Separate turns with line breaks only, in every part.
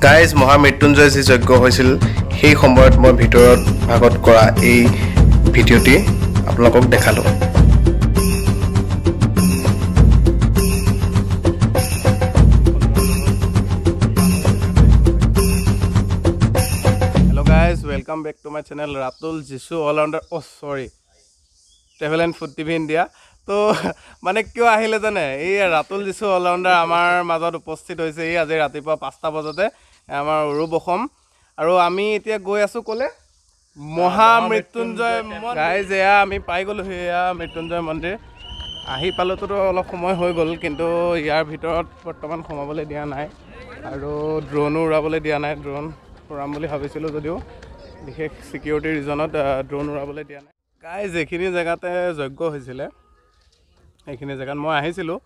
Guys Mahamrityunjay যি যজ্ঞ হৈছিল সেই সময়ত মই ভিতৰত ভাগত কৰা এই ভিডিঅ'টি আপোনালোকক দেখালোঁ। Hello' guys, welcome back to my channel Ratul Jishu all rounder travel and food TV India. তো মানে কিয় আহিলে জানে, এই ৰাতুল জিছু অল ৰাউণ্ডাৰ আমাৰ মাজত উপস্থিত হৈছে এই আজি ৰাতিপুৱা 5টা বজাতে আমাৰ অৰূপ অসম। আৰু আমি এতিয়া গৈ আছোঁ ক'লে মহামৃত্যুঞ্জয় গাইজ। এয়া আমি পাই গ'লোঁ, সেয়া মৃত্যুঞ্জয় মন্দিৰ। আহি পালোঁতো অলপ সময় হৈ গ'ল, কিন্তু ইয়াৰ ভিতৰত বৰ্তমান সোমাবলৈ দিয়া নাই আৰু ড্ৰোনো উৰাবলৈ দিয়া নাই। ড্ৰোন উৰাম বুলি ভাবিছিলোঁ যদিও বিশেষ ছিকিউৰিটি ৰিজনত ড্ৰোন উৰাবলৈ দিয়া নাই। গাইজ এইখিনি জেগাতে যজ্ঞ হৈছিলে, এইখিনি জেগাত মই আহিছিলোঁ।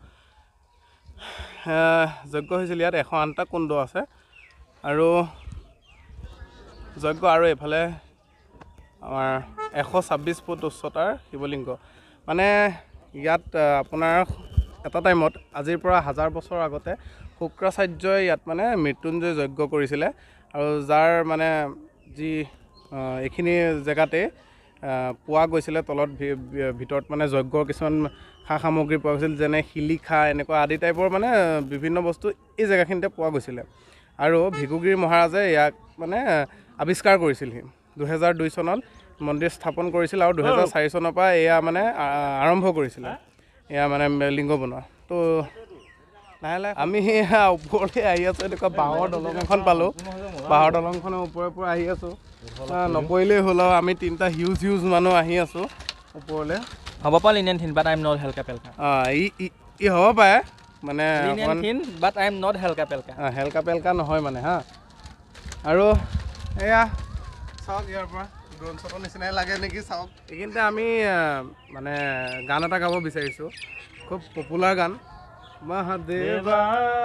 যজ্ঞ হৈছিল, ইয়াত 108টা কুণ্ড আছে আৰু যজ্ঞ, আৰু এইফালে আমাৰ 126 ফুট উচ্চতাৰ শিৱলিংগ। মানে ইয়াত আপোনাৰ এটা টাইমত আজিৰ পৰা 1000 বছৰ আগতে শুক্ৰাচাৰ্যই ইয়াত মানে মৃত্যুঞ্জয় যজ্ঞ কৰিছিলে। আৰু যাৰ মানে যি এইখিনি জেগাতে পোৱা গৈছিলে, তলত ভিতৰত মানে যজ্ঞৰ কিছুমান সা সামগ্ৰী পোৱা গৈছিল, যেনে শিলিখা এনেকুৱা আদি টাইপৰ মানে বিভিন্ন বস্তু এই জেগাখিনিতে পোৱা গৈছিলে। আৰু ভিগুগিৰি মহাৰাজে ইয়াক মানে আৱিষ্কাৰ কৰিছিলহি। 2002 চনত মন্দিৰ স্থাপন কৰিছিল আৰু 2004 চনৰ পৰা এয়া মানে আৰম্ভ কৰিছিলে, এয়া মানে লিংগ বনোৱা। তো লাহে লাহে আমি ওপৰলৈ আহি আছোঁ। এনেকুৱা বাঁহৰ দলং এখন পালোঁ, বাঁহৰ দলংখনৰ ওপৰৰ পৰা আহি আছোঁ। নপৰিলেই হ'ল আৰু আমি 3টা হিউজ মানুহ আহি আছোঁ ওপৰলৈ।
হ'ব পাৰে ইণ্ডিয়ান থিন, বাট আই এম নট হেলকা পেলকা।
ই হ'ব পাৰে মানে
ইণ্ডিয়ান থিন, বাট আই এম নট হেলকা পেলকা।
হেলকা পেলকা নহয় মানে হা। আৰু এয়া চাওক, ইয়াৰ পৰা ড্ৰোন শ্বটৰ নিচিনাই লাগে নেকি, চাওক। এইখিনিতে আমি মানে গান এটা গাব বিচাৰিছোঁ, খুব পপুলাৰ গান। মহাদেৱা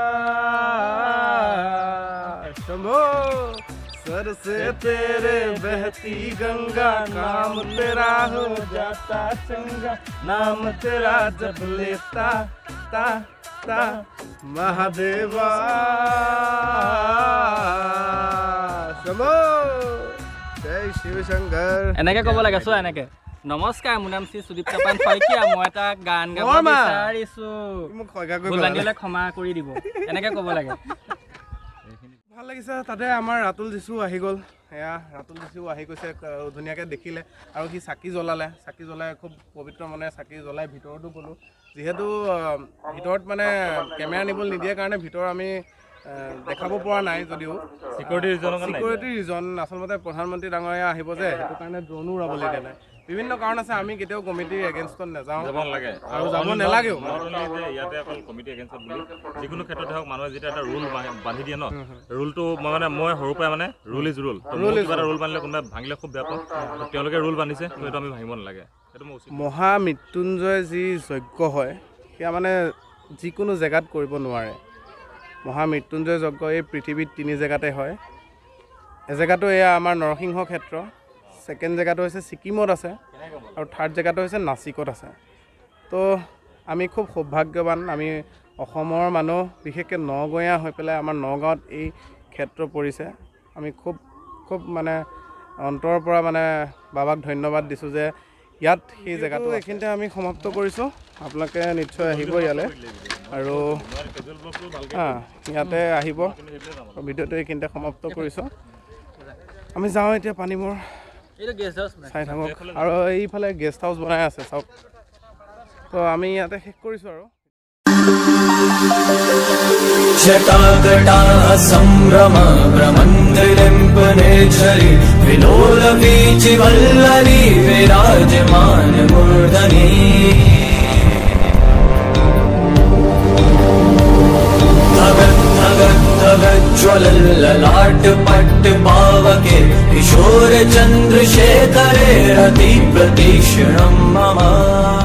শম্ভো सर से तेरे बहती गंगा, काम तेरा हो जाता चंगा, नाम तेरा जब लेता ता ता महादेवा शंभो जय शिव शंकर।
এনেকে ক'ব লাগে। চোৱা এনেকে, নমস্কাৰ, মোৰ নাম শ্ৰী সুদীপ তপন শইকীয়া, মই এটা গান গাব বিচাৰিছোঁ, ক্ষমা কৰি দিব। এনেকে ক'ব লাগে। ভাল লাগিছে। তাতে আমাৰ ৰাতুল জিছু আহি গ'ল। এয়া ৰাতুল জিছু আহি গৈছে, ধুনীয়াকৈ দেখিলে। আৰু সি চাকি জ্বলালে, চাকি জ্বলাই খুব পবিত্ৰ মনে চাকি জ্বলাই ভিতৰতো গ'লোঁ। যিহেতু ভিতৰত মানে কেমেৰা নিবলৈ নিদিয়ে কাৰণে ভিতৰ আমি দেখাব পৰা নাই, যদিও ছিকিউৰিটি ৰিজন আচলতে প্ৰধানমন্ত্ৰী ডাঙৰীয়া আহিব যে, সেইটো কাৰণে ড্ৰোনো উৰাবলৈ দিয়া নাই। বিভিন্ন কাৰণ আছে, আমি কেতিয়াও কমিটিৰ এগেইনষ্টত নাযাওঁ আৰু যাব নালাগেও।
ইয়াতে অকল কমিটি এগেইনষ্টত বুলি যিকোনো ক্ষেত্ৰতে হওক, মানুহে যেতিয়া এটা ৰুল বান্ধি দিয়ে ন, ৰুলটো মই সৰুৰ পৰাই মানে ৰুল ইজ ৰুল। কিবা এটা ৰুল বান্ধিলে কোনোবাই ভাঙিলে খুব বেয়া পাওঁ, তেওঁলোকে ৰুল বান্ধিছে, সেইটো আমি ভাঙিব নালাগে। সেইটো মই
মহামৃত্যুঞ্জয় যি যজ্ঞ হয়, সেয়া মানে যিকোনো জেগাত কৰিব নোৱাৰে। মহামৃত্যুঞ্জয় যজ্ঞ এই পৃথিৱীত 3 জেগাতে হয়। এজেগাটো এয়া আমাৰ নৰসিংহ ক্ষেত্ৰ, ছেকেণ্ড জেগাটো হৈছে ছিকিমত আছে, আৰু থাৰ্ড জেগাটো হৈছে নাচিকত আছে। তো আমি খুব সৌভাগ্যৱান, আমি অসমৰ মানুহ, বিশেষকৈ নগঞা হৈ পেলাই আমাৰ নগাঁৱত এই ক্ষেত্ৰ পৰিছে। আমি খুব মানে অন্তৰৰ পৰা মানে বাবাক ধন্যবাদ দিছোঁ যে ইয়াত সেই জেগাটো। এইখিনিতে আমি সমাপ্ত কৰিছোঁ, আপোনালোকে নিশ্চয় আহিব ইয়ালৈ আৰু ইয়াতে আহিব। ভিডিঅ'টো এইখিনিতে সমাপ্ত কৰিছোঁ। আমি যাওঁ এতিয়া পানীমূৰ চাই থাকক, আৰু এইফালে গেষ্ট হাউচ বনাই আছে চাওক। তো আমি ইয়াতে শেষ কৰিছোঁ আৰু।
जटाकटा संभ्रम ब्रह्मन्द्रिलिम्पनेश्वरि विलोलवीचिवल्लरी विराजमान मूर्धनि धगत् धगत् धगत् ज्वलल्ललाट पट्ट पावके किशोर चन्द्रशेखरे रति प्रतीक्षणं मम।